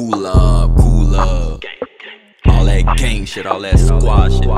Cool up, cool up. All that gang shit, all that squad shit.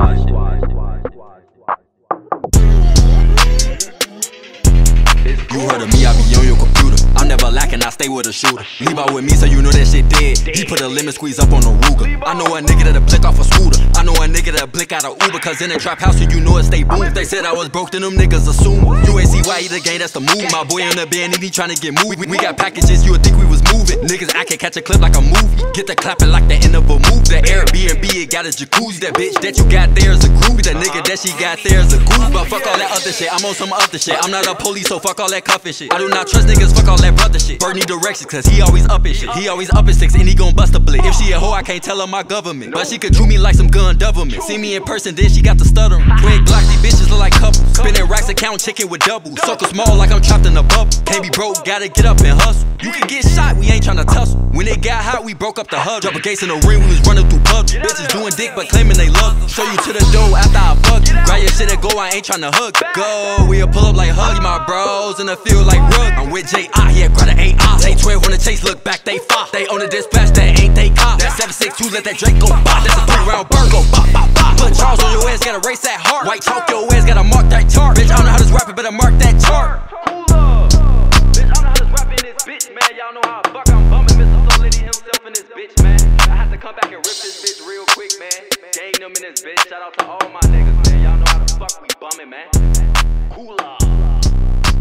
You heard of me, I be on your computer. I'm never lacking, I stay with a shooter. Leave out with me so you know that shit dead. He put a lemon squeeze up on the Ruger. I know a nigga that'll blick off a scooter. I know a nigga that'll blick out a Uber. Cause in the trap house, so you know it stay boom. If they said I was broke, then them niggas assume. You ain't see why he the game, that's the move. My boy in the band, and he tryna get moved. We got packages, you would think we was moving. Niggas, I can catch a clip like a movie. Get the clapping like the end of a move. The Airbnb, it got a jacuzzi. That bitch that you got there is a groovy. That nigga that she got there is a goof. But fuck all that other shit, I'm on some other shit. I'm not a police, so fuck all that cuffing shit. I do not trust niggas, fuck all that brother shit. Bird need directions, cause he always up in shit. He always up in 6 and he gon' bust a blick. If she a hoe, I can't tell her my government. But she could drew me like some gun government. See me in person, then she got the stuttering. Twig blocks, these bitches look like couples. Spinning racks, account chicken with doubles. Circle small like I'm trapped in a bubble. Can't be broke, gotta get up and hustle. You can get shot, we ain't tryna tussle. When it got hot, we broke up the hub. Drop a case in the ring, we was running through pubs. Bitches doing dick, but claiming they love. Show you to the door after I fuck you. Grab your shit and go, I ain't tryna hug. Go, we'll pull up like Huggy. My bros in the field like Rug. I'm with J.I., yeah, grab the A.I. Take 12 on the chase, look back, they fought. They on the dispatch, that ain't they cop. That 7.62, let that Drake go bop. That's a 3-round bird, go bop, bop, bop. Put Charles on your ass, gotta race that hard. White chalk your ass, gotta mark that chart. Bitch, I don't know how this rapping, better mark that chart. Bitch, I don't know how this rapping in this bitch, man. Y'all know how I fuck, I'm bumming Mr. Solidity himself in this bitch, man. I had to come back and rip this bitch real quick, man. Gang them in this bitch, shout out to all my niggas, man. Y'all know how the fuck we bumming, man. Cool up.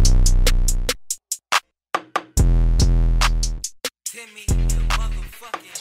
Timmy, the motherfucking